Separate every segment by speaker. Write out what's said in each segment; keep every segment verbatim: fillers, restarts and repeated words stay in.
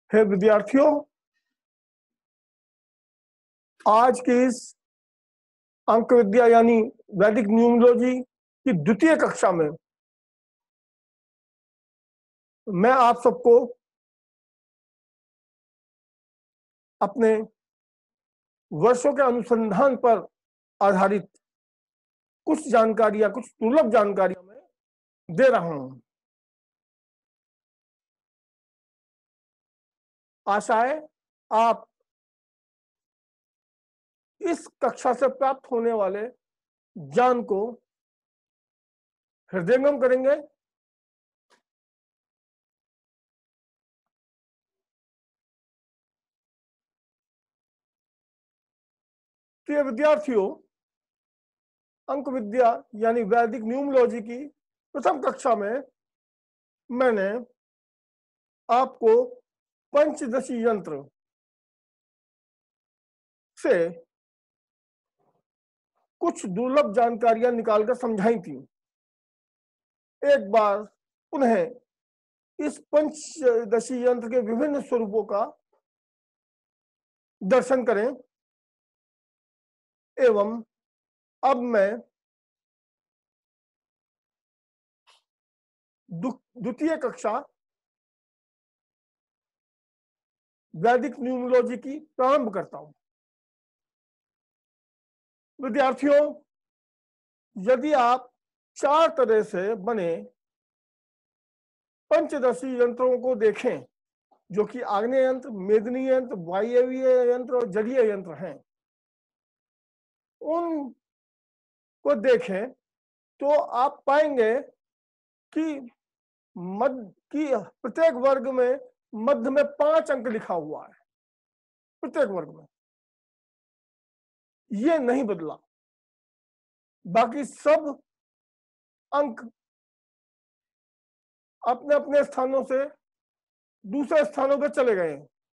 Speaker 1: हे विद्यार्थियों, आज की इस अंक विद्या यानी वैदिक न्यूमरोलॉजी की द्वितीय कक्षा में मैं आप सबको अपने वर्षों के अनुसंधान पर आधारित कुछ जानकारियां, कुछ दुर्लभ जानकारियां मैं दे रहा हूं। आशा है आप इस कक्षा से प्राप्त होने वाले ज्ञान को हृदयंगम करेंगे, प्रिय विद्यार्थियों। अंक विद्या यानी वैदिक न्यूमरोलॉजी की प्रथम कक्षा में मैंने आपको पंचदशी यंत्र से कुछ दुर्लभ जानकारियां निकालकर समझाई थी। एक बार पुनः इस पंचदशी यंत्र के विभिन्न स्वरूपों का दर्शन करें एवं अब मैं द्वितीय कक्षा वैदिक न्यूमरोलॉजी की प्रारंभ करता हूं। विद्यार्थियों, यदि आप चार तरह से बने पंचदशी यंत्रों को देखें, जो कि आग्नेय यंत्र, मेदिनी यंत्र, वायवीय यंत्र और जलीय यंत्र हैं, उन को देखें तो आप पाएंगे कि मध्य की प्रत्येक वर्ग में मध्य में पांच अंक लिखा हुआ है। प्रत्येक वर्ग में ये नहीं बदला, बाकी सब अंक अपने अपने स्थानों से दूसरे स्थानों पर चले गए।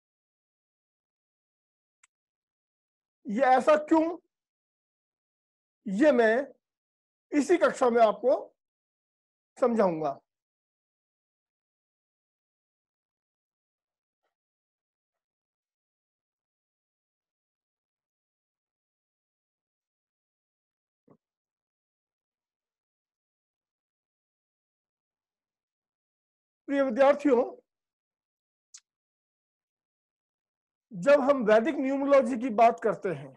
Speaker 1: ये ऐसा क्यों, ये मैं इसी कक्षा में आपको समझाऊंगा। प्रिय विद्यार्थियों, जब हम वैदिक न्यूमरोलॉजी की बात करते हैं,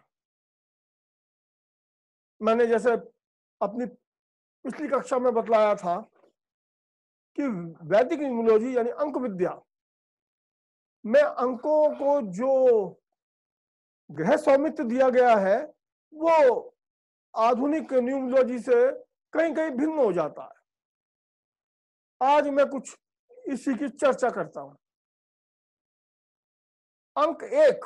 Speaker 1: मैंने जैसे अपनी पिछली कक्षा में बतलाया था कि वैदिक न्यूमरोलॉजी यानी अंक विद्या में अंकों को जो ग्रह स्वामित्व दिया गया है वो आधुनिक न्यूमरोलॉजी से कहीं कहीं भिन्न हो जाता है। आज मैं कुछ इसी की चर्चा करता हूं। अंक एक,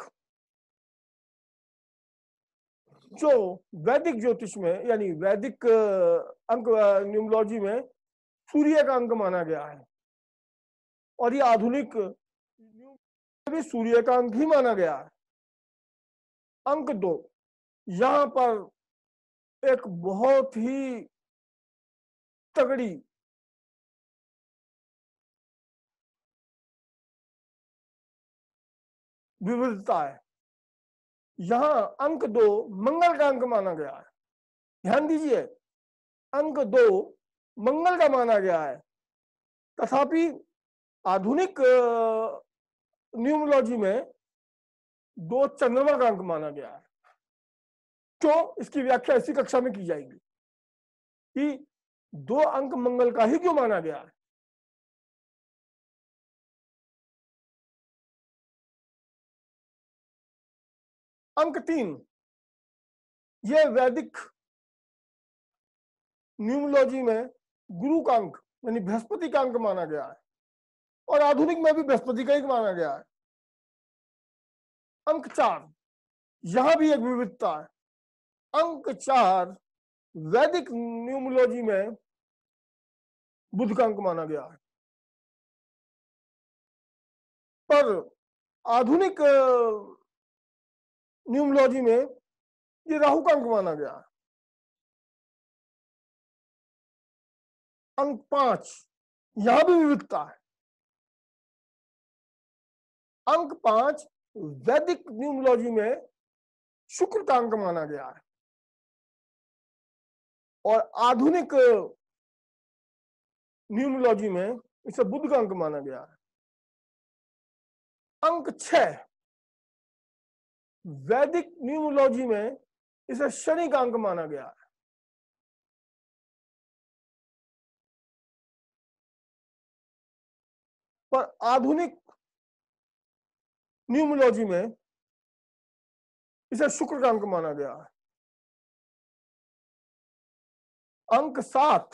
Speaker 1: जो वैदिक ज्योतिष में यानी वैदिक अंक न्यूमरोलॉजी में सूर्य का अंक माना गया है, और ये आधुनिक भी सूर्य का अंक ही माना गया है। अंक दो, यहां पर एक बहुत ही तगड़ी विविधता है। यहां अंक दो मंगल का अंक माना गया है। ध्यान दीजिए, अंक दो मंगल का माना गया है, तथापि आधुनिक न्यूमरोलॉजी में दो चंद्रमा का अंक माना गया है। क्यों, इसकी व्याख्या इसी कक्षा में की जाएगी कि दो अंक मंगल का ही क्यों माना गया है। अंक तीन, यह वैदिक न्यूमरोलॉजी में गुरु का अंक यानी बृहस्पति का अंक माना गया है, और आधुनिक में भी बृहस्पति का ही माना गया है। अंक चार, यहां भी एक विविधता है। अंक चार वैदिक न्यूमरोलॉजी में बुध का अंक माना गया है, पर आधुनिक न्यूमरोलॉजी में ये राहु का अंक माना गया है। अंक पांच, यहां भी विविधता है। अंक पांच वैदिक न्यूमरोलॉजी में शुक्र का अंक माना गया है और आधुनिक न्यूमरोलॉजी में इसे बुध का अंक माना गया है। अंक छह वैदिक न्यूमरोलॉजी में इसे शनि का अंक माना गया है। पर आधुनिक न्यूमरोलॉजी में इसे शुक्र का अंक माना गया है। अंक सात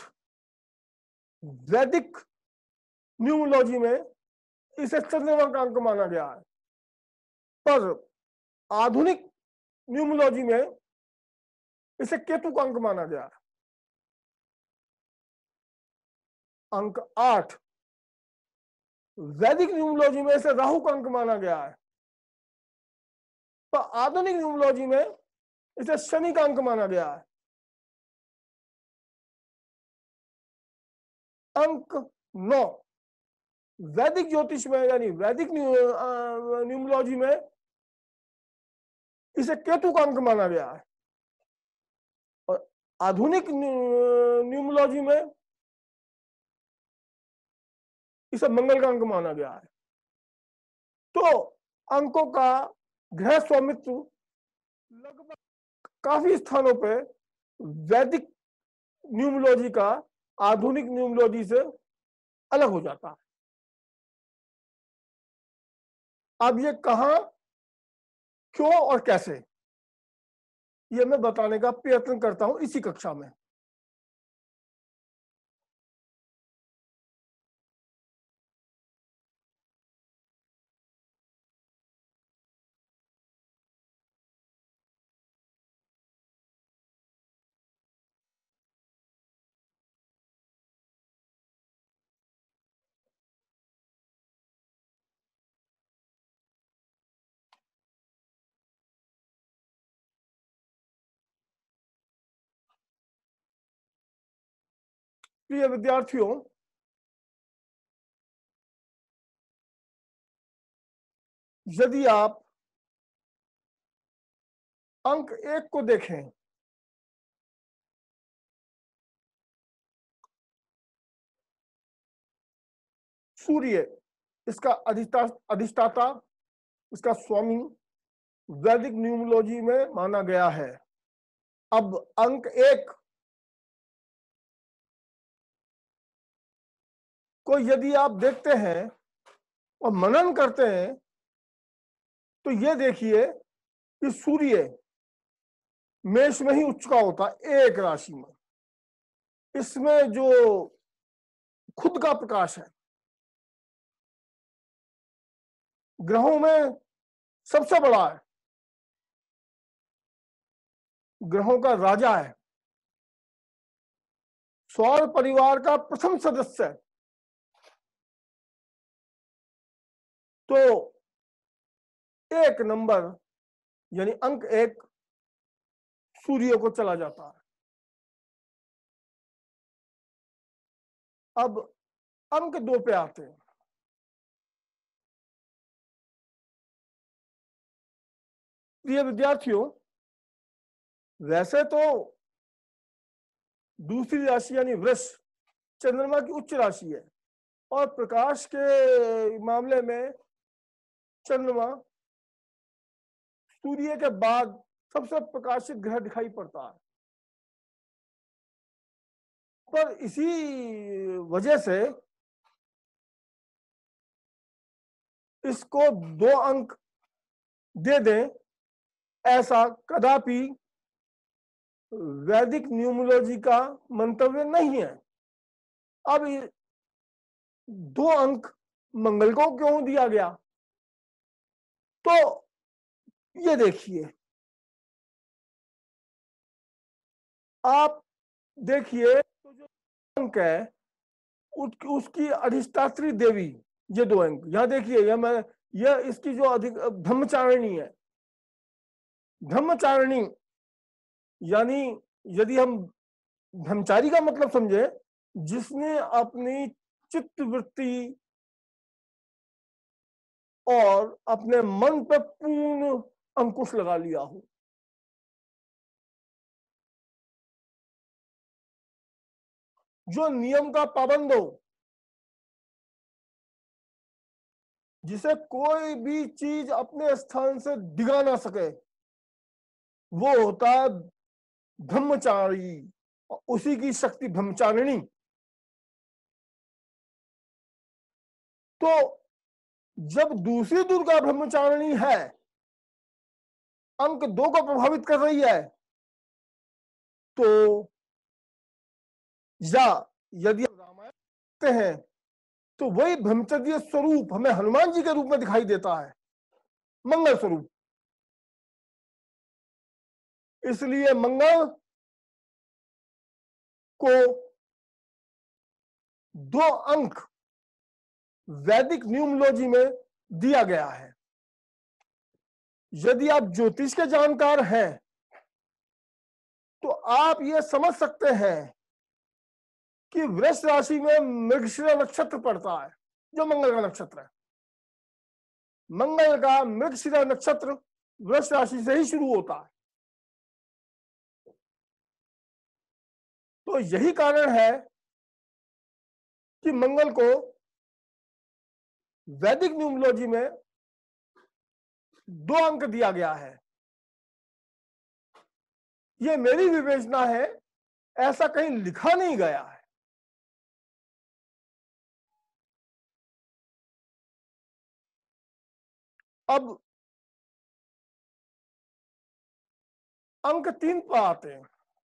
Speaker 1: वैदिक न्यूमरोलॉजी में इसे चंद्रमा का अंक माना गया है, पर आधुनिक न्यूमरोलॉजी में इसे केतु का अंक माना गया है। अंक आठ वैदिक न्यूमरोलॉजी में इसे राहु का अंक माना गया है, पर आधुनिक न्यूमरोलॉजी में इसे शनि का अंक माना गया है। अंक नौ वैदिक ज्योतिष में यानी वैदिक न्यूमरोलॉजी में इसे केतु का अंक माना गया है और आधुनिक न्यूमरोलॉजी में इसे मंगल का अंक माना गया है। तो अंकों का ग्रह स्वामित्व लगभग काफी स्थानों पे वैदिक न्यूमरोलॉजी का आधुनिक न्यूमरोलॉजी से अलग हो जाता है। अब ये कहां, क्यों और कैसे, ये मैं बताने का प्रयत्न करता हूं इसी कक्षा में। प्रिय विद्यार्थियों, यदि आप अंक एक को देखें, सूर्य इसका अधिष्ठा अधिष्ठाता, इसका स्वामी वैदिक न्यूमरोलॉजी में माना गया है। अब अंक एक को यदि आप देखते हैं और मनन करते हैं तो ये देखिए कि सूर्य मेष में ही उच्च का होता है, एक राशि में। इसमें जो खुद का प्रकाश है, ग्रहों में सबसे बड़ा है, ग्रहों का राजा है, सौर परिवार का प्रथम सदस्य है। तो एक नंबर यानी अंक एक सूर्य को चला जाता है। अब अंक दो पे आते हैं। प्रिय विद्यार्थियों, वैसे तो दूसरी राशि यानी वृष चंद्रमा की उच्च राशि है और प्रकाश के मामले में चंद्रमा सूर्य के बाद सबसे प्रकाशित ग्रह दिखाई पड़ता है। पर इसी वजह से इसको दो अंक दे दें, ऐसा कदापि वैदिक न्यूमरोलॉजी का मंतव्य नहीं है। अब दो अंक मंगल को क्यों दिया गया? तो ये देखिए, आप देखिए तो जो अंक है उसकी अधिष्ठात्री देवी, ये दो अंक यहां देखिए, यह मैं यह इसकी जो अधिक ब्रह्मचारिणी है, ब्रह्मचारिणी यानी यदि हम ब्रह्मचारी का मतलब समझे, जिसने अपनी चित्त वृत्ति और अपने मन पे पूर्ण अंकुश लगा लिया हो। जो नियम का पाबंद हो, जिसे कोई भी चीज अपने स्थान से डिगा ना सके, वो होता है ब्रह्मचारी, और उसी की शक्ति ब्रह्मचारिणी। तो जब दूसरी दुर्गा ब्रह्मचारिणी है, अंक दो को प्रभावित कर रही है, तो या यदि हम रामायण देखते हैं तो वही ब्रह्मचर्य स्वरूप हमें हनुमान जी के रूप में दिखाई देता है, मंगल स्वरूप। इसलिए मंगल को दो अंक वैदिक न्यूमरोलॉजी में दिया गया है। यदि आप ज्योतिष के जानकार हैं तो आप यह समझ सकते हैं कि वृष राशि में मृगशिरा नक्षत्र पड़ता है, जो मंगल का नक्षत्र है। मंगल का मृगशिरा नक्षत्र वृष राशि से ही शुरू होता है। तो यही कारण है कि मंगल को वैदिक न्यूमरोलॉजी में दो अंक दिया गया है। यह मेरी विवेचना है, ऐसा कहीं लिखा नहीं गया है। अब अंक तीन पर आते हैं।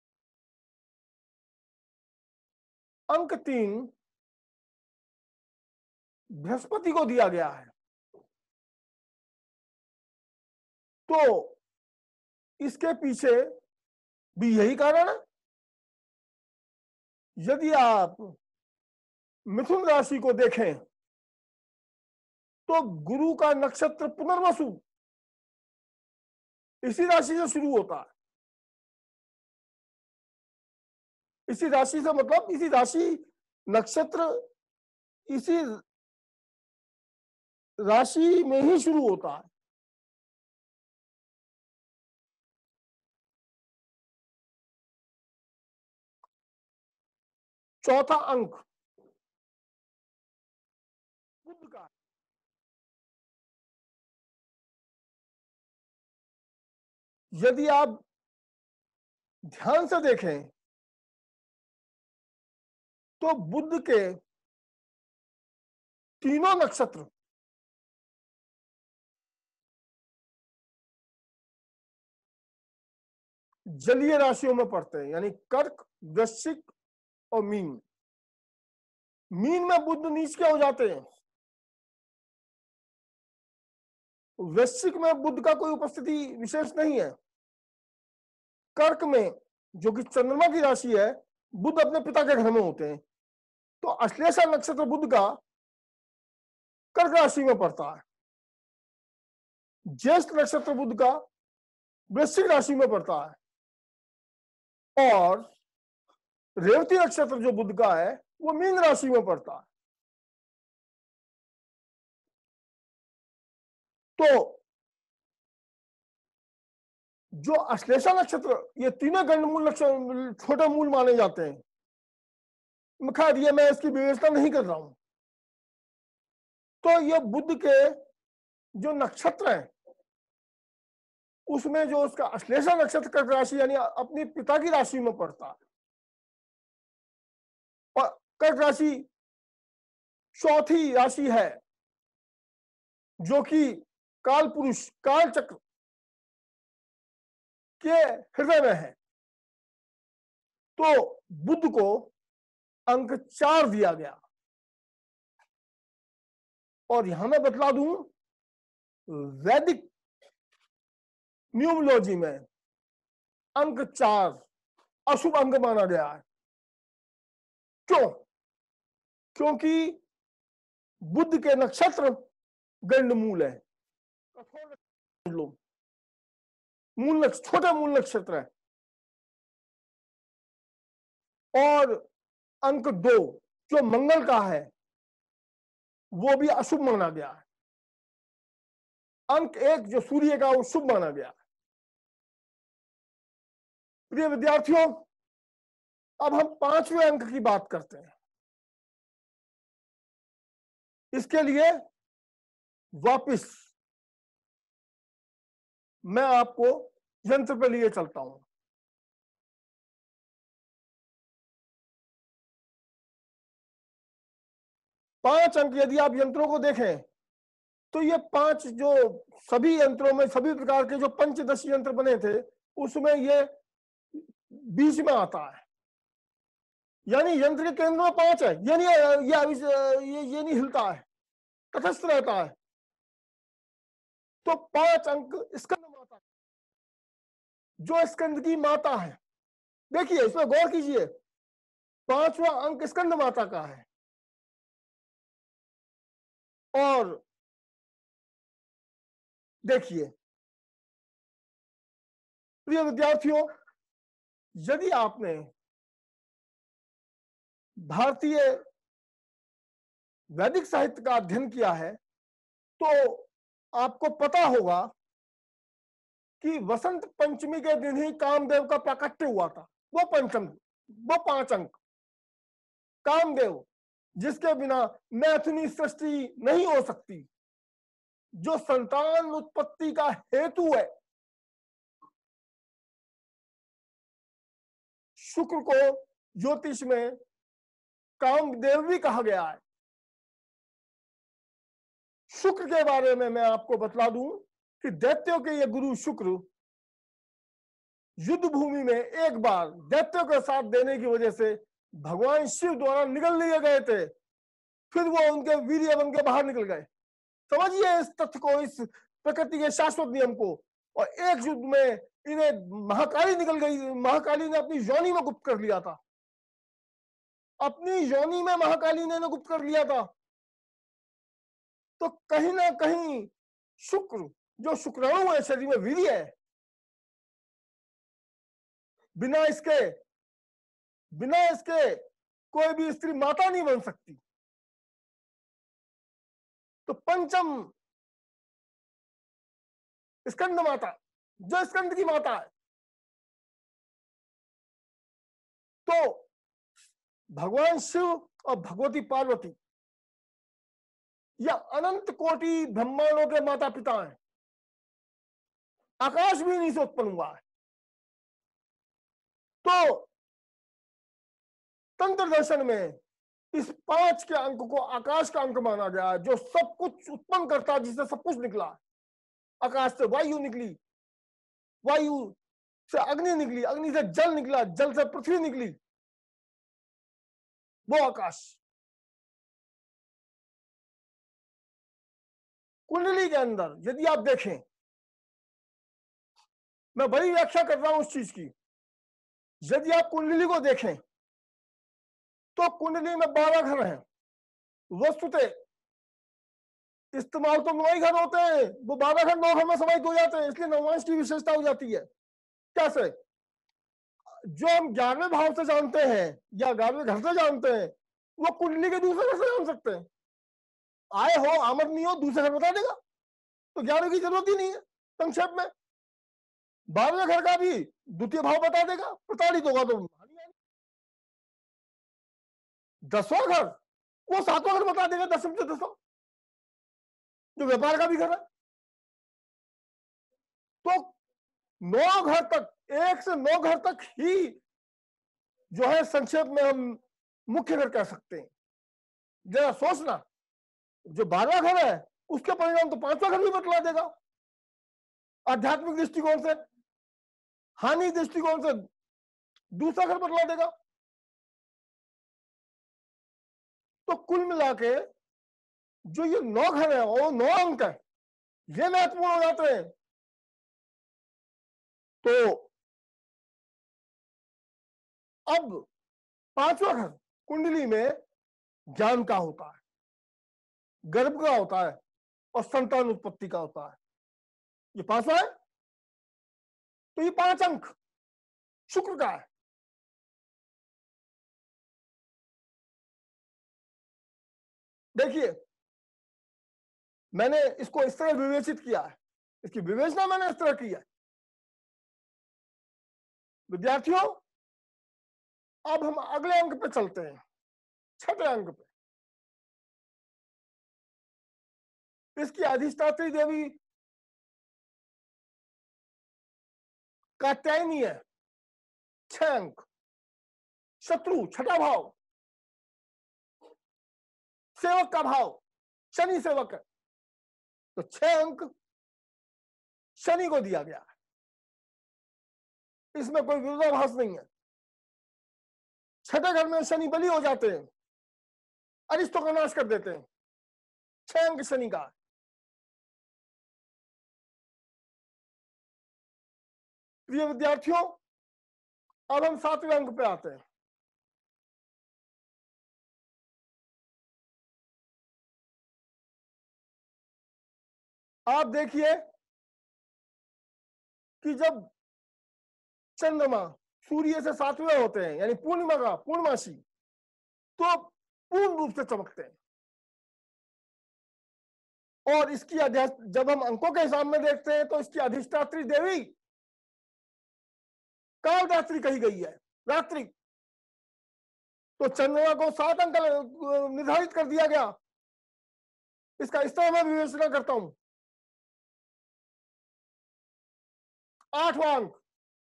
Speaker 1: अंक तीन बृहस्पति को दिया गया है। तो इसके पीछे भी यही कारण है। यदि आप मिथुन राशि को देखें तो गुरु का नक्षत्र पुनर्वसु इसी राशि से शुरू होता है। इसी राशि से मतलब इसी राशि नक्षत्र इसी राशि में ही शुरू होता है। चौथा अंक बुध का। यदि आप ध्यान से देखें तो बुध के तीनों नक्षत्र जलीय राशियों में पड़ते हैं, यानी कर्क, वृश्चिक और मीन। मीन में बुध नीच के हो जाते हैं। वृश्चिक में बुध का कोई उपस्थिति विशेष नहीं है। कर्क में, जो कि चंद्रमा की राशि है, बुध अपने पिता के घर में होते हैं। तो अश्लेषा नक्षत्र बुध का कर्क राशि में पड़ता है। ज्येष्ठ नक्षत्र बुध का वृश्चिक राशि में पड़ता है। और रेवती नक्षत्र जो बुध का है वो मीन राशि में पड़ता है। तो जो अश्लेषा नक्षत्र, ये तीनों गंडमूल नक्षत्र छोटे मूल माने जाते हैं। खैर ये मैं इसकी विवेचना नहीं कर रहा हूं। तो ये बुध के जो नक्षत्र है उसमें जो उसका अश्लेषा नक्षत्र कर्क राशि यानी अपनी पिता की राशि में पड़ता है। और कर्क राशि चौथी राशि है जो कि काल पुरुष, काल चक्र के हृदय में है। तो बुध को अंक चार दिया गया। और यहां मैं बतला दूं, वैदिक न्यूमरोलॉजी में अंक चार अशुभ अंक माना गया है। क्यों? क्योंकि बुध के नक्षत्र गंडमूल है, मूल नक्षत्र, छोटा मूल नक्षत्र है। और अंक दो जो मंगल का है वो भी अशुभ माना गया है। अंक एक जो सूर्य का वो शुभ माना गया। प्रिय विद्यार्थियों, अब हम पांचवें अंक की बात करते हैं। इसके लिए वापस मैं आपको यंत्र पे लिए चलता हूं। पांच अंक यदि आप यंत्रों को देखें तो ये पांच जो सभी यंत्रों में सभी प्रकार के जो पंचदशी यंत्र बने थे उसमें ये बीच में आता है। यानी यंत्र के केंद्र में पांच है, ये नहीं ये ये, ये नहीं हिलता है, तटस्थ रहता है। तो पांच अंक स्कंद माता, जो स्कंद की माता है। देखिए इसमें गौर कीजिए, पांचवा अंक स्कंद माता का है। और देखिए प्रिय विद्यार्थियों, यदि आपने भारतीय वैदिक साहित्य का अध्ययन किया है तो आपको पता होगा कि वसंत पंचमी के दिन ही कामदेव का प्राकट्य हुआ था। वो पंचम वो पांच अंक, कामदेव जिसके बिना मैथुनी सृष्टि नहीं हो सकती, जो संतान उत्पत्ति का हेतु है। शुक्र को ज्योतिष में कामदेव भी कहा गया है। शुक्र के बारे में मैं आपको बतला दूं कि दैत्यों के ये गुरु शुक्र युद्ध भूमि में एक बार दैत्यों का साथ देने की वजह से भगवान शिव द्वारा निकल लिए गए थे, फिर वो उनके वीर्य बन के बाहर निकल गए। समझिए इस तथ्य को, इस प्रकृति के शाश्वत नियम को। और एक युद्ध में इन्हें महाकाली निकल गई, महाकाली ने अपनी योनि में गुप्त कर लिया था, अपनी योनि में महाकाली ने गुप्त कर लिया था। तो कहीं ना कहीं शुक्र जो शुक्राणु है, शरीर में वीर्य है, बिना इसके बिना इसके कोई भी स्त्री माता नहीं बन सकती। तो पंचम स्कंद माता, जो स्कंद की माता है, तो भगवान शिव और भगवती पार्वती या अनंत कोटि ब्रह्मांडों के माता पिता हैं। आकाश भी नहीं से उत्पन्न हुआ है। तो तंत्र दर्शन में इस पांच के अंक को आकाश का अंक माना गया है, जो सब कुछ उत्पन्न करता है, जिससे सब कुछ निकला। आकाश से वायु निकली, वायु से अग्नि निकली, अग्नि से जल निकला, जल से पृथ्वी निकली, वो आकाश। कुंडली के अंदर यदि आप देखें, मैं बड़ी व्याख्या कर रहा हूं उस चीज की। यदि आप कुंडली को देखें तो कुंडली में बारह घर हैं। वस्तुतः इस्तेमाल तो नौ ही घर होते हैं, वो बारह घर नौ घर में समाहित हो जाते हैं, इसलिए नवांश की विशेषता हो जाती है। कैसे? जो हम ग्यारहवें भाव से जानते हैं या ग्यारहवें घर से जानते हैं, वो कुंडली के दूसरे घर से जान सकते हैं। आए हो आमदनी हो दूसरे घर बता देगा, तो ग्यारह की जरूरत ही नहीं है। संक्षेप में बारहवें घर का भी द्वितीय भाव बता देगा, प्रताड़ित होगा तो। दसवां घर वो सातवां घर बता देगा, दसम से दसवां, जो व्यापार का भी घर है। तो नौ घर तक, एक से नौ घर तक ही जो है संक्षेप में हम मुख्य घर कह सकते हैं। जरा सोचना, जो बारहवां घर है उसके परिणाम तो पांचवा घर भी बतला देगा। आध्यात्मिक दृष्टिकोण से, हानि दृष्टिकोण से दूसरा घर बतला देगा। तो कुल मिला के जो ये नौ घर है और नौ अंक है, ये महत्वपूर्ण हो जाते हैं। तो अब पांचवा घर कुंडली में ज्ञान का होता है, गर्भ का होता है और संतान उत्पत्ति का होता है। ये पांचवा है, तो ये पांच अंक शुक्र का है। देखिए मैंने इसको इस तरह विवेचित किया है, इसकी विवेचना मैंने इस तरह की है। विद्यार्थियों, अब हम अगले अंक पे चलते हैं, छठे अंक पे। इसकी अधिष्ठात्री देवी कात्यायनी है, छह अंक। शत्रु छठा भाव, सेवक का भाव, शनि सेवक है, तो छह अंक शनि को दिया गया है, इसमें कोई विरोधाभास नहीं है। छठे घर में शनि बली हो जाते हैं, अरिष्टों का नाश कर देते हैं, छह अंक शनि का। प्रिय विद्यार्थियों, अब हम सातवें अंक पे आते हैं। आप देखिए कि जब चंद्रमा सूर्य से सातवें होते हैं, यानी पूर्णिमा का पूर्णमासी, तो पूर्ण रूप से चमकते हैं। और इसकी जब हम अंकों के हिसाब में देखते हैं तो इसकी अधिष्ठात्री देवी कालरात्रि कही गई है, रात्रि। तो चंद्रमा को सात अंक निर्धारित कर दिया गया। इसका इस तरह मैं विवेचना करता हूं। आठवां अंक,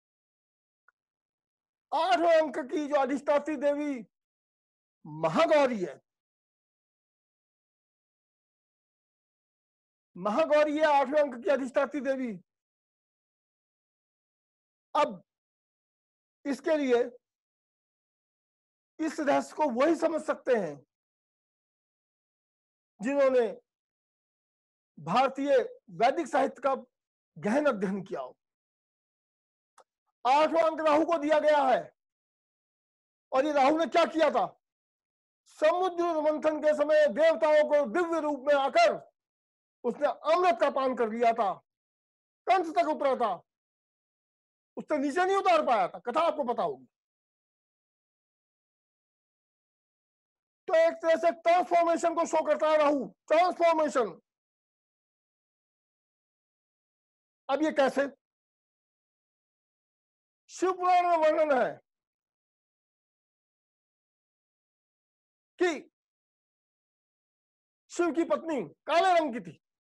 Speaker 1: आठवें अंक की जो अधिष्ठात्री देवी महागौरी है, महागौरी है आठवें अंक की अधिष्ठात्री देवी। अब इसके लिए इस रहस्य को वही समझ सकते हैं जिन्होंने भारतीय वैदिक साहित्य का गहन अध्ययन किया हो। आठवां अंक राहु को दिया गया है, और ये राहु ने क्या किया था? समुद्र मंथन के समय देवताओं को दिव्य रूप में आकर उसने अमृत का पान कर लिया था, कंठ तक उतरा था, उससे नीचे नहीं उतार पाया था, कथा आपको पता होगी। तो एक तरह से ट्रांसफॉर्मेशन को शो करता है राहु, ट्रांसफॉर्मेशन। अब ये कैसे? शिव पुराण में वर्णन है कि शिव की पत्नी काले रंग की थी,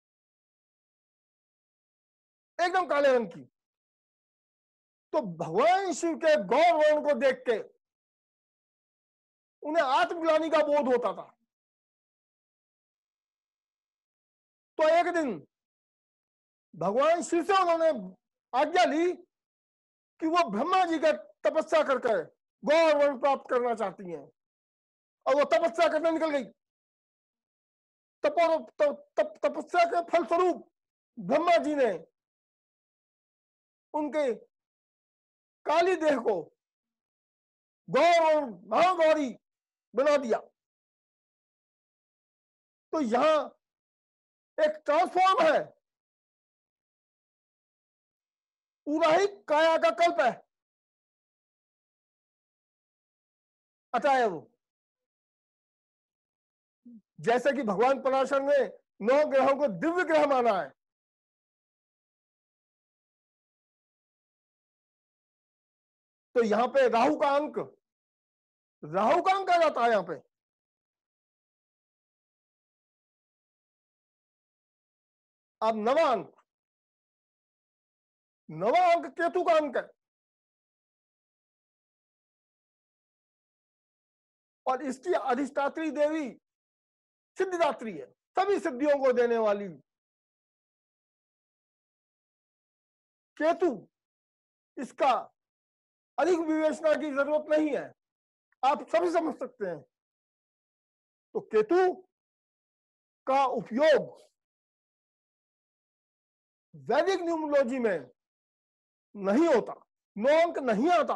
Speaker 1: एकदम काले रंग की। तो भगवान शिव के गौर वर्ण को देख के उन्हें आत्मग्लानि का बोध होता था। तो एक दिन भगवान शिव से उन्होंने आज्ञा ली कि वो ब्रह्मा जी का तपस्या करके गौर वर्ण प्राप्त करना चाहती हैं, और वो तपस्या करने निकल गई। तपो तप, तप, तपस्या के फलस्वरूप ब्रह्मा जी ने उनके काली देह को गौर और महागौरी बना दिया। तो यहां एक ट्रांसफॉर्म है, पूरा ही काया का कल्प है। अतएव जैसे कि भगवान पराशर ने नौ ग्रहों को दिव्य ग्रह माना है, तो यहां पे राहु का अंक, राहु का अंक आ जाता है यहां पे। अब नवा अंक, नवा अंक केतु का अंक है, और इसकी अधिष्ठात्री देवी सिद्धिदात्री है, सभी सिद्धियों को देने वाली केतु। इसका अधिक विवेचना की जरूरत नहीं है, आप सभी समझ सकते हैं। तो केतु का उपयोग वैदिक न्यूमरोलॉजी में नहीं होता, नौ अंक नहीं आता,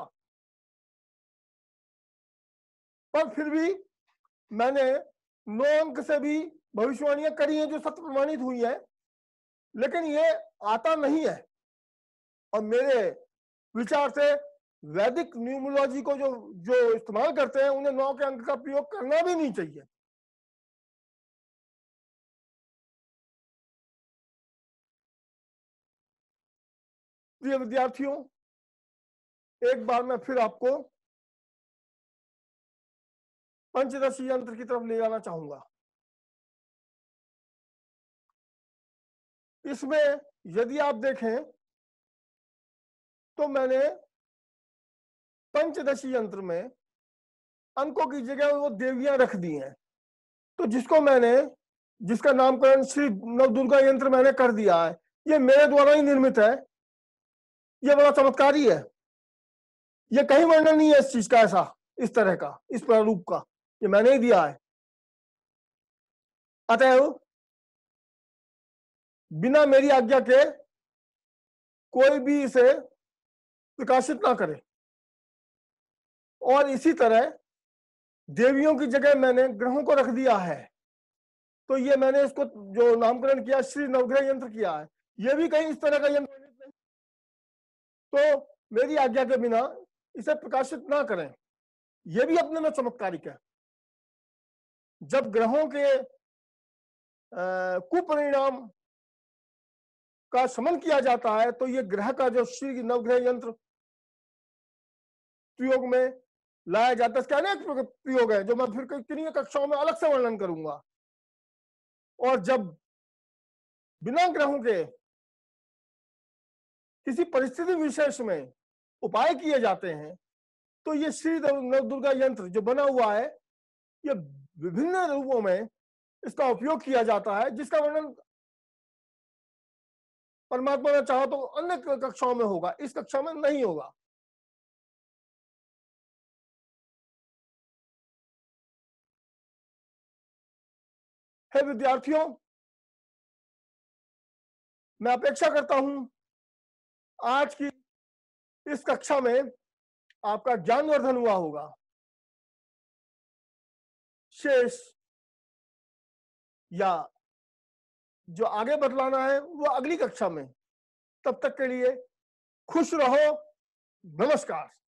Speaker 1: पर फिर भी मैंने नौ अंक से भी भविष्यवाणियां करी हैं जो सत्य प्रमाणित हुई है, लेकिन ये आता नहीं है। और मेरे विचार से वैदिक न्यूमरोलॉजी को जो जो इस्तेमाल करते हैं उन्हें नौ के अंक का प्रयोग करना भी नहीं चाहिए। प्रिय विद्यार्थियों, एक बार मैं फिर आपको पंचदशी यंत्र की तरफ ले जाना चाहूंगा। इसमें यदि आप देखें तो मैंने पंचदशी यंत्र में अंकों की जगह वो देवियां रख दी हैं। तो जिसको मैंने जिसका नामकरण श्री नवदुर्गा यंत्र मैंने कर दिया है, ये मेरे द्वारा ही निर्मित है। ये बड़ा चमत्कारी है, ये कहीं वर्णन नहीं है इस चीज का, ऐसा इस तरह का, इस प्रारूप का, ये मैंने ही दिया है। अतएव बिना मेरी आज्ञा के कोई भी इसे प्रकाशित ना करे। और इसी तरह देवियों की जगह मैंने ग्रहों को रख दिया है। तो ये मैंने इसको जो नामकरण किया श्री नवग्रह यंत्र किया है, ये भी कहीं इस तरह का यंत्र नहीं। तो मेरी आज्ञा के बिना इसे प्रकाशित ना करें, यह भी अपने में चमत्कारिक है। जब ग्रहों के कुपरिणाम का शमन किया जाता है तो ये ग्रह का जो श्री नवग्रह यंत्र प्रयोग में लाया जाता है। इसके अनेक प्रयोग है जो मैं फिर किन्हीं कक्षाओं में अलग से वर्णन करूंगा। और जब बिना ग्रहों के किसी परिस्थिति विशेष में उपाय किए जाते हैं तो ये श्री नवदुर्गा यंत्र जो बना हुआ है, ये विभिन्न रूपों में इसका उपयोग किया जाता है, जिसका वर्णन परमात्मा ने चाहा तो अन्य कक्षाओं में होगा, इस कक्षा में नहीं होगा। हे विद्यार्थियों, मैं अपेक्षा करता हूं आज की इस कक्षा में आपका ज्ञानवर्धन हुआ होगा। शेष या जो आगे बतलाना है वो अगली कक्षा में। तब तक के लिए खुश रहो। नमस्कार।